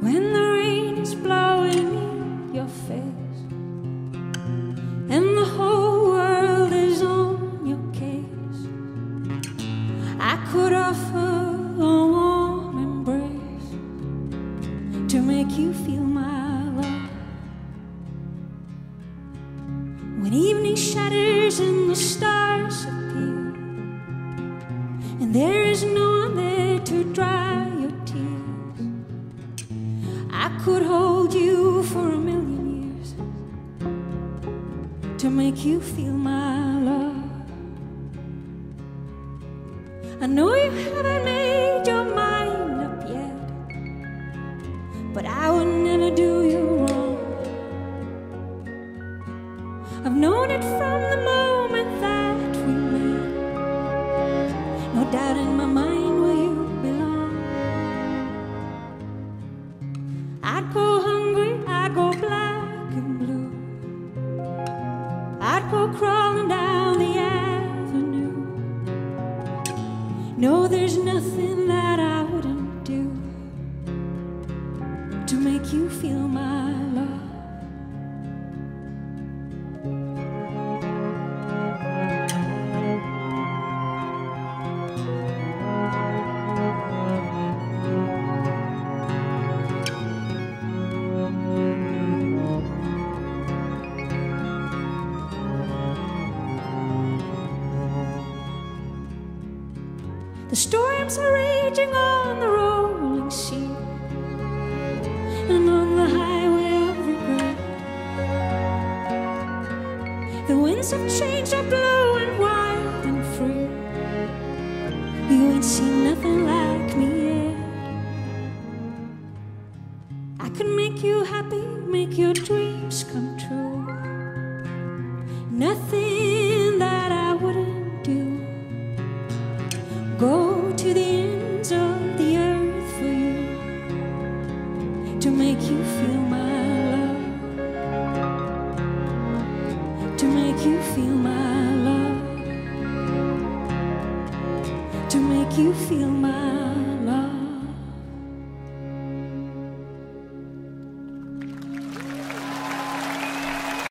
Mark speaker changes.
Speaker 1: when the rain is blowing in your face and the whole world is on your case. I could offer a warm embrace to make you feel my love. When evening shatters and the stars appear and there is no one there to dry your tears, I could hold you for a million years to make you feel my love. I know you haven't made your mind up yet, but I would never do you wrong. I've known it from the moment that we met. No doubt in my mind where you belong. I'd go hungry, I'd go black and blue, I'd go crawling down the avenue. No, there's nothing that I wouldn't do to make you feel my love. The storms are raging on the rolling sea and on the highway of regret. The winds of change are blowing wild and free. You ain't seen nothing like me yet. I can make you happy, make your dreams come true. Nothing that I wouldn't do. Go to the ends of the earth for you to make you feel my love, to make you feel my love, to make you feel my love.